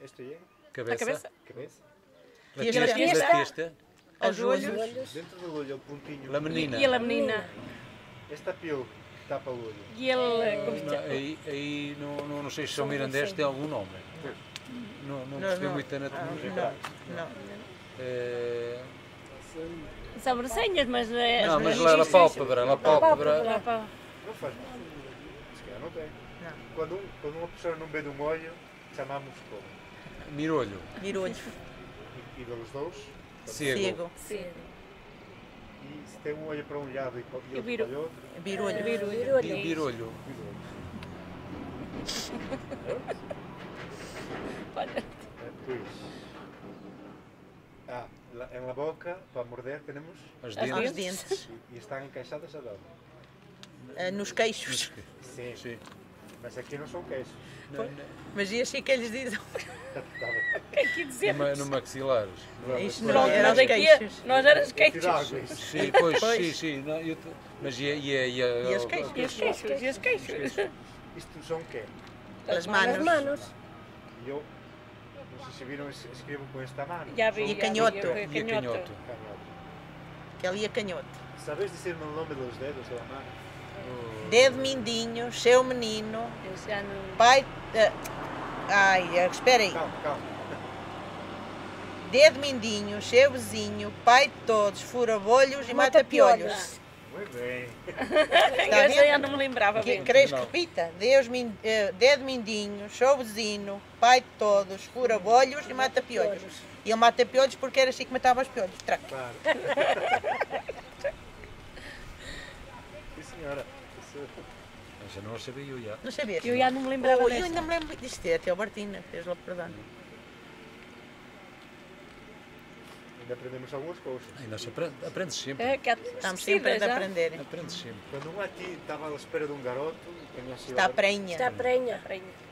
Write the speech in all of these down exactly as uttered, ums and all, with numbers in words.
Isto aí é? Cabeça. A cabeça. Cabeça? La E a testa. testa. La testa. Os olhos. Dentro do olho é o pontinho. La menina. E a menina. Esta pele que tapa o olho. E ele... como se Não, chama? aí aí não, não, não sei se São Mirandês tem algum nome. Não, não percebi muito da anatomia. Não, não. É... Sobrancelhas, mas... é- Não, mas as lá a bochechas. pálpebra, a pálpebra. Lá para- Não faz mal. Se calhar não tem. Quando, um, quando uma pessoa não vê de um olho, chamamos como? Mirolho. Mirolho. E, e dos dois. Cego. Sim. E se tem um olho para um lado e para e outro viro. para o outro. Birolho. Virulho. Bi- Birolho. Olha. Depois. Ah, la- en la boca, para morder, temos. As As Aos dentes. dentes. E, e estão encaixadas aonde? Ah, nos queixos. Sim. Sim. Mas aqui não são queixos. Na- na- Mas e assim que eles dizem? Tá, tá bem. O que é que dizer? numa- No maxilares. Isto Pronto, não era nós os aqui, queixos. nós éramos Tirar queixos. água, isso. Sim, pois, Pois. sim, sim. Não, eu te- mas e, a- e, a- e, a- E as queixas? E os queixos, e os queixos. Isto são o quê? As manos. E eu, não sei se viram, es- escrevo com esta mano. Já vi. E já vi, canhoto. eu vi, E a canhoto. Canhoto. Que ali é canhoto. Sabes dizer-me o nome dos dedos da mano? Dedo mindinho, seu menino, Eu já não... pai... ah, ai, ah, espera aí. Calma, calma. Dedo mindinho, seu vizinho, pai de todos, fura-bolhos e mata-piolhos. Muito bem. Está Eu já vendo? não me lembrava Que- bem. Queres que Não. repita? Deus min, eh, dedo mindinho, seu vizinho, pai de todos, fura-bolhos e mata-piolhos. E ele mata-piolhos porque era assim que matava os piolhos. Traca. Claro. Sim, senhora. Isso- Mas eu não a sabia eu já. Não sabias? Eu já não me lembrava Oh, eu desta. ainda me lembro disto. É até o Martina, fez lá perdão. Ainda aprendemos algumas coisas. Ainda se aprende, aprendes sempre. É, que há Estamos sempre a já. aprender. Aprendes sempre. Quando um aqui estava à espera de um garoto, tinha sido Está a prenha. Está prenha.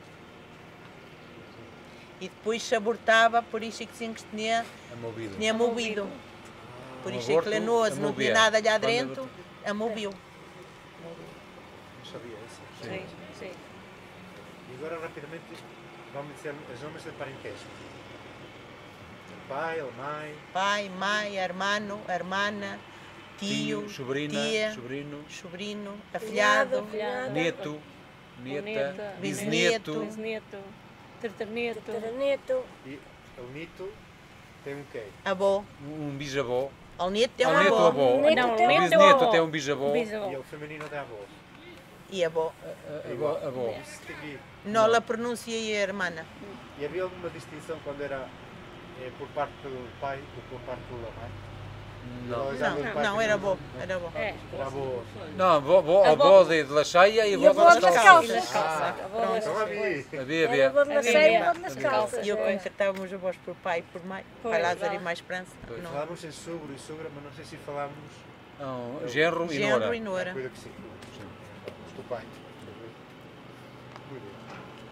E depois se abortava, por isso é que diziam que tinha, Amovido. tinha movido. Por Um isso é que aborto, Lenoso não tinha amovia. nada lá Quando dentro, abortou. a moveu. Não sabia isso. Sim, sim. E agora rapidamente vamos dizer os nomes de parentesco. O pai, a mãe, Pai, mãe, hermano, hermana, tio, Tio, sobrinha, tia, sobrinho, sobrinho, afilhado, Afilhado. neto, neta, Neta, bisneto. Bisneto. Terterneto. Taraneto. e o Nito tem um quê? avô. Um bisavó. O neto tem Ao um neto, avô. avó. Neto Não, tem O neto bisneto avó. tem um bisavó. E Bisavó. o feminino da avó. E avô. A- Avó. avó. Isso tem que- Não la pronuncia e a hermana. E havia alguma distinção quando era eh, por parte do pai ou por parte da mãe? Não. Ou já Não, do pai não, que era não- avô. Era avô. É. Era avô. Não, avó, avó, Avó. avó de, de La Chaia e E avó avó das das calças. calças. Ah, Avó das então havia. Havia, Era havia. avó de Havia. nascer e avó de nas Havia. calças. E eu É. como tratava os avós por pai e por mãe, Pois, pai Lázaro lá. e mais Esperança. Pois. Não. Falávamos em sogro e sogra, mas não sei se falávamos. Não, genro e Genro nora. e nora. Cuida que sim. Do pai. Muito bem.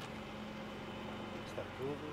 Está tudo.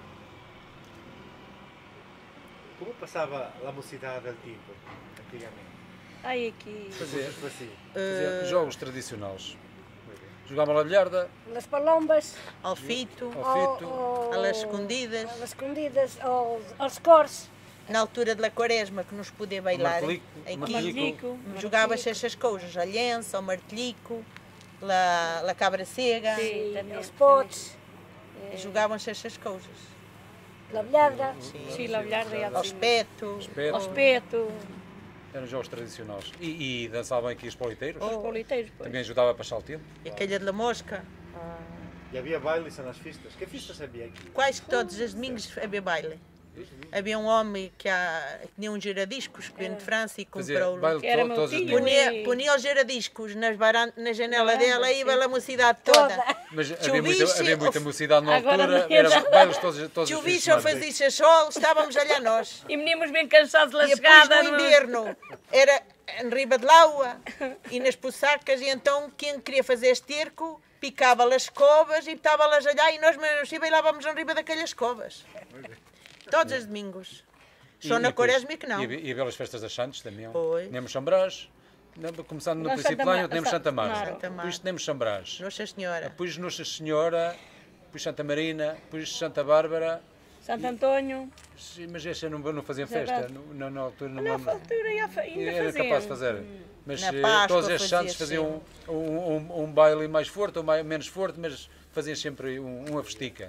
Como passava a mocidade del tipo, antigamente? Ai, aqui. Fazia, Coisas assim. fazia jogos tradicionais. Jogava a bilharda, Nas palombas. Ao fito, ao fito. ao- às escondidas, Às escondidas. Aos, aos cores. na altura da quaresma que nos podia bailar. martelico, Aqui martelico. jogava-se essas coisas, a lença, o martelico, la, la cabra cega, Sim, também. Aos potes. jogavam-se essas coisas. La bilharda. Sim, lá bilharda e Ao assim. espeto, Espeto. Ao espeto. Eram jogos tradicionais. E, e dançavam aqui os politeiros. Os politeiros, pois. Também ajudava a passar o tempo. e aquela de la mosca. E havia bailes nas festas. Que festas havia aqui? Quase que todos os domingos havia baile. Havia um homem que, há, que tinha um giradiscos que veio de França e Fazia comprou-lo. baile Que era to- meu todos os tio. domingos. Punha, punha os giradiscos nas varan- na janela Varanda, dela e sim. ia a mocidade toda. Mas havia Chovisse, muita, havia muita ou- mocidade na Agora altura. não Era era. bailes todos, todos os Se o fins de bicho ou semana. fazia sol, estávamos ali nós. E meninos bem cansados da E depois chegada. no não- inverno era em riba de laua e nas poçacas, e então quem queria fazer esterco picava as escovas e estava-las allá e nós assim bailávamos em riba daquelas escovas. Todos os domingos. Só E- na e depois- quaresma é que não. E havia, e havia as festas das Santos também. Pois. Tínhamos São Brás, não, começando no Não, princípio Santa do ano, Mar- tínhamos Santa Mar. Santa Mar. Depois tínhamos São Brás. Nossa Senhora. Depois Nossa Senhora, depois Santa Marina, depois Santa Bárbara, Santo António. Sim, mas esse não, não faziam Exato. festa, no- na, na altura não Na lembro. altura ainda Era faziam. capaz de fazer. Mas Na eh, Páscoa todos estes fazia santos faziam um, um, um, um baile mais forte ou mais, menos forte, mas faziam sempre um, uma festica.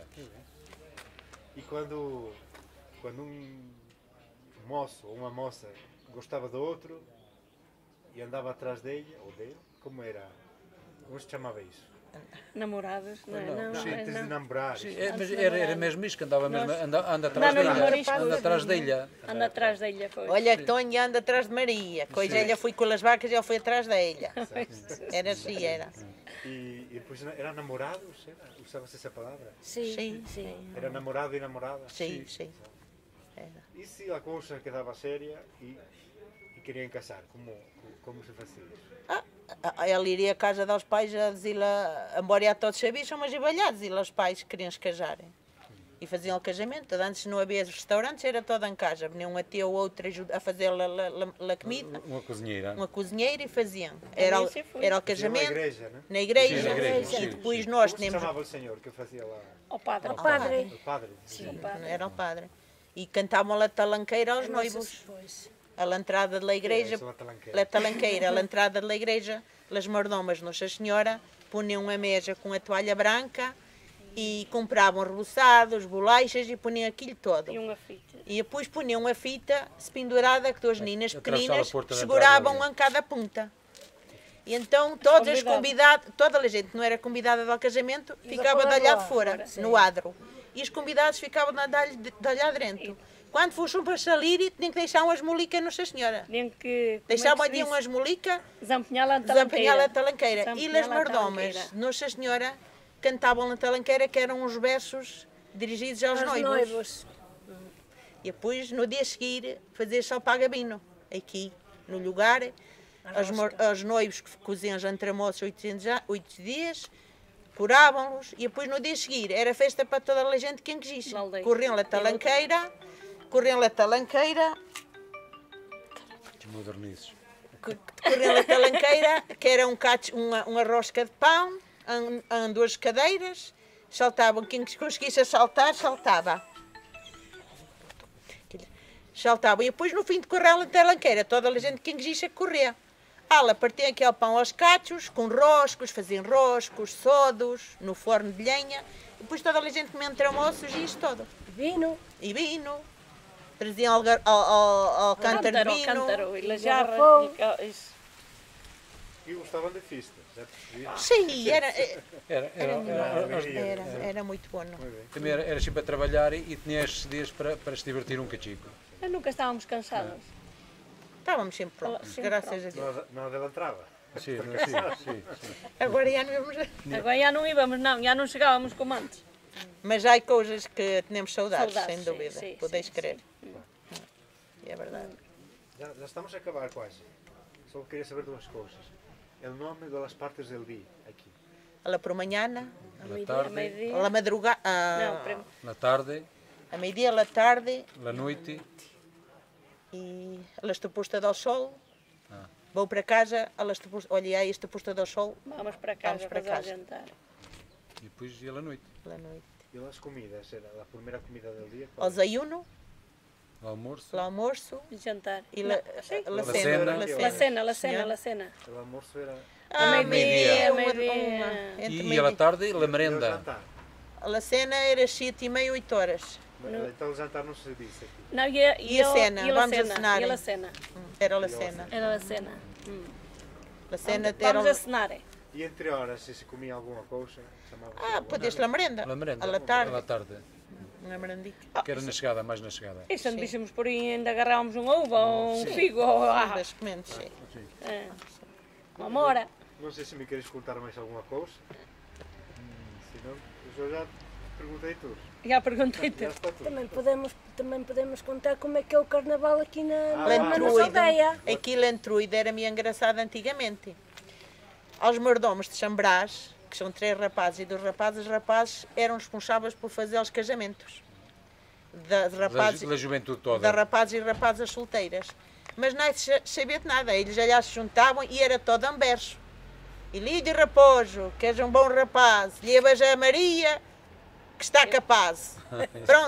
E quando, quando um moço ou uma moça gostava do outro e andava atrás dele, ou dele, como era? Como se chamava isso? Namorados, não é? Não, Não, Sim, é, antes de não. namorar. Sim, isso. é, mas era, era mesmo isso que andava mesmo, Nós- anda, anda atrás Andava no dela, marisco. anda atrás dela. Anda atrás dele, pois. Olha que Tonho anda atrás de Maria. Coisa, ela foi com as vacas e ele foi atrás dela. Era assim, era. E, e depois era namorados? Era? Usava-se essa palavra? Sim, Sim. sim. Era namorado e namorada? Sim, sim. E se a coisa quedava séria e, e queriam casar? Como, como se fazia isso? Ah, Ela iria à casa dos pais a dizer-lhe, embora a todos sabiam, mas ibalhados, e os pais queriam se casarem. E faziam o casamento. Antes não havia restaurantes, era todo em casa. Vinha um até ou outro a fazer a comida, Uma cozinheira. uma cozinheira e faziam. Era, o- assim foi. era o Fazia na casamento igreja, né? na igreja. Sim, na igreja, E sim, depois sim. nós Como se tínhamos. chamava o senhor que fazia lá? Ao padre. O padre. O padre? Sim, padre. Era o padre. E cantavam a talanqueira aos noivos. Pois. A la entrada da igreja, Isso, a talanqueira. a talanqueira, a la entrada da igreja, as mordomas Nossa Senhora punham uma mesa com a toalha branca e compravam reboçados, bolachas e punham aquilo todo. E uma fita. E depois punham uma fita se pendurada que duas meninas atravessava pequeninas a porta da seguravam entrada um em cada ponta. E então todas as Convidado. convidadas, toda a gente que não era convidada ao casamento ficava fora de do olhar de ar, fora, fora, sim. no adro. E os convidados ficavam de olhar de olhar dentro. Quando fossem para sair, tinham que deixar umas molicas Nossa Senhora. Tinham que. Deixavam como é que ali se umas molicas, diz? Desempenhá-la na desempenhá-la a talanqueira. talanqueira. E as Desempenhá-la na mordomas talanqueira. Nossa Senhora cantavam na talanqueira, que eram os versos dirigidos aos Aos noivos. noivos. E depois, no dia a seguir, fazia só pagabino, aqui, no lugar. Os, mor- os noivos que coziam jantramoços oito dias, curavam-los. E depois, no dia a seguir, era festa para toda a gente que quisesse. Na aldeia. Corriam a talanqueira, corriam a talanqueira, Modernizes. co- corriam a talanqueira, que era um cacho, uma, uma rosca de pão, em, em duas cadeiras, saltavam, quem conseguisse saltar, saltava. Saltavam. E depois, no fim de correr a talanqueira, toda a gente que quisesse correr. Ela partia aquele pão aos cachos, com roscos, faziam roscos, sodos, no forno de lenha. E depois toda a gente comia entre almoços e isto todo. Vino. E vinho. Traziam ao, gar- ao, ao, ao cântaro de Cântaro, vinho. cântaro. E la jarra. garrafão. e ca- isso. E gostavam de festas, já percebi. Sim, era, Era, era, era, era, era, era muito bom. não? também era, era sempre a trabalhar e, e tinha estes dias para, para se divertir um cachico. Mas nunca estávamos cansados. Estávamos sempre prontos, Sempre graças prontos. a Deus. Não, não adelantava. Sim, não, sim, sim, sim. Agora já não vamos. Agora já não íamos, não, já não chegávamos como antes. Mas há coisas que temos saudades, Saudades, sem sim, dúvida. sim, Podeis sim, crer. É verdade. Já, já estamos a acabar quase. Só queria saber duas coisas. O nome das partes del dia aqui. Ela por manhã, A Na meio-dia, tarde. a meio-dia. ela madrugada, Não, prim- Na tarde, a meio-dia, ela tarde, na noite, e ela está posta ao sol. Ah. Vou para casa, ela está posta, olha aí, está posta ao sol, vamos para casa Vamos para fazer casa. jantar. e depois ia à noite. pela noite. E as comidas, era a primeira comida del dia? Ao desayuno, O almoço, ao almoço, E jantar. e la, Sim. la La cena. cena. la La cena. cena, la cena, Senhor? la cena. O almoço era... Ah, meio-dia, meio-dia, uma- meio-dia. uma- entre e meio-dia. ia à tarde, a E o merenda. jantar? A cena era sete e meia, oito horas. Então o jantar não se disse aqui. Não, e a, E a o- cena? e a Vamos a cena, cenar, E a hein? cena. Era a cena. Era a cena. Hum. A cena era... Vamos a cenar. é? E entre horas, se se comia alguma coisa, chamava-se Ah, alguma podias coisa. la merenda. A merenda. À la tarde. À tarde. Uma merendica. Que era na chegada, mais na chegada. E se não víssemos por aí, ainda agarrávamos um ovo ou um figo ou ah, Das sementes, sim. é, uma mora. Não sei se me queres contar mais alguma coisa. Hum, se não, eu já perguntei tudo. Já perguntei-te. Já está tudo. Também podemos, também podemos contar como é que é o carnaval aqui na, Ah, na, na nossa Lentruide. aldeia. Aquilo Lentruide era meio engraçado antigamente. Aos mordomos de Chambrás, que são três rapazes, e dos rapazes, os rapazes eram responsáveis por fazer os casamentos. Da, de Da, rapazes, da juventude de toda. rapazes e rapazas solteiras. Mas não se sabia de nada, eles já se juntavam e era todo um berço. E Lídio Raposo, que és um bom rapaz, levas a Maria, que está capaz. Pronto.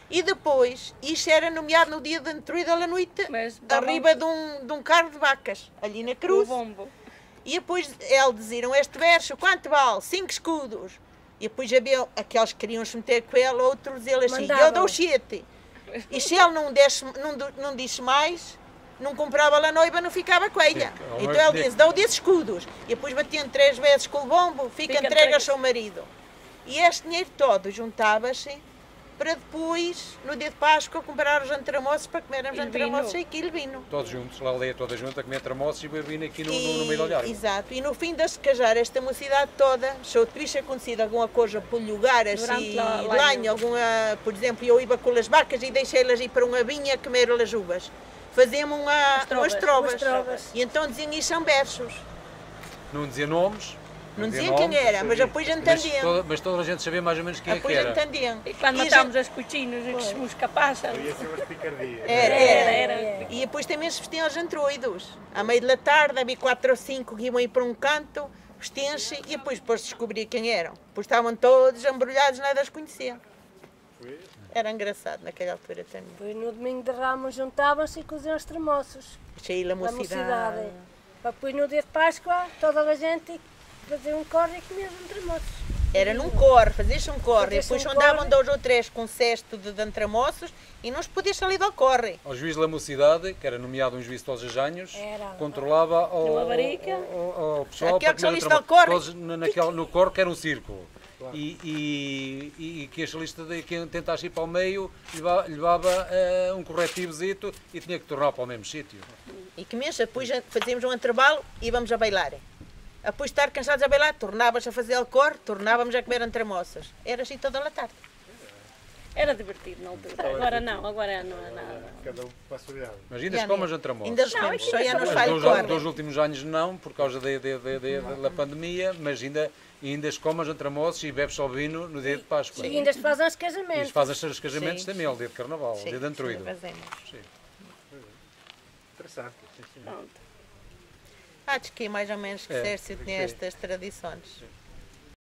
E depois, isto era nomeado no dia de Antruída à noite, Mas davam- arriba de um, de um carro de vacas, ali na O cruz. bombo. E depois eles diziam, este verso, quanto vale? Cinco escudos. E depois havia aqueles que queriam se meter com ele, outros diziam assim, eu Mandavam. dou sete. E se ele não, desse, não, do- não disse mais, não comprava a noiva, não ficava coelha. Sim, ao Então menos ele tinha disse, que- dou dez escudos. E depois batiam três vezes com o bombo, fica, Fica entregue entregue. ao seu marido. E este dinheiro todo juntava-se para depois, no dia de Páscoa, comprar os antramoços para comermos E antramoços vinho. e aquilo vinho. Todos juntos, lá a aldeia toda junta, a comer tramoços e bebendo aqui no, no, E- no meio do olhar. Exato. E no fim de se casar esta mocidade toda, se eu tivesse acontecido alguma coisa por lugar assim, Durante lá- de lá- lanho, alguma, por exemplo, eu ia com as vacas e deixei-las ir para uma vinha comer as uvas. Fazíamos uma, As trovas. umas trovas. Umas trovas. E então diziam isso são versos. Não dizia nomes. Não dizia diziam quem nomes, era, mas depois Mas entendiam. toda, mas toda a gente sabia mais ou menos quem é que Depois era. entendiam. E quando E matámos já- as cochinos e que os capaças. Ia ser umas picardias. Era, Era, era. era. E depois também se vestiam os antruídos. À meio da tarde havia quatro ou cinco que iam ir para um canto, vestiam-se e depois depois descobria quem eram. Depois estavam todos embrulhados, nada os conheciam. Era engraçado naquela altura também. Depois no domingo de Ramos juntavam-se e coziam os tremoços. Cheia Da a mocidade. mocidade. Para depois no dia de Páscoa toda a gente fazia um corre e comia os tremoços. Era num corre, fazia-se um corre. E Fazia-se depois um andavam corre. dois ou três com cesto de, de antramoços e não se podia sair do corre. Ao juiz da mocidade, que era nomeado um juiz todos os anos, Era. controlava ao, Numa varica. ao, ao- ao pessoal Aquele para que só comer lista outra- ao corre. todos na- naquele- no corre que era um círculo. E, e, e, e que a lista de quem tentasse ir para o meio levava, levava eh, um corretivozito e tinha que tornar para o mesmo sítio. E comia-se, depois fazíamos um intervalo e íamos a bailar. Depois de estar cansados a bailar, tornávamos a fazer o corre, tornávamos a comer antramoças. Era assim toda a tarde. Era divertido na altura. Agora não, agora não é nada. Cada um para a sua idade. Mas ainda Já se come nem- os antramosos. Ainda os Não, comemos, aqui só é já só nos uma- faz Dos, corre. dos últimos anos não, por causa de, de, de, de- da pandemia, mas ainda, ainda se come os antramosos e bebe só vinho no dia de Páscoa. E ainda se fazem os E casamentos. se faz os casamentos Sim. também, ao dia de Carnaval, ao Sim, dia de Antruído. sim, fazemos. Sim. Interessante. Sim, sim. Pronto. Acho que é mais ou menos que É, Sérgio tinha estas tradições.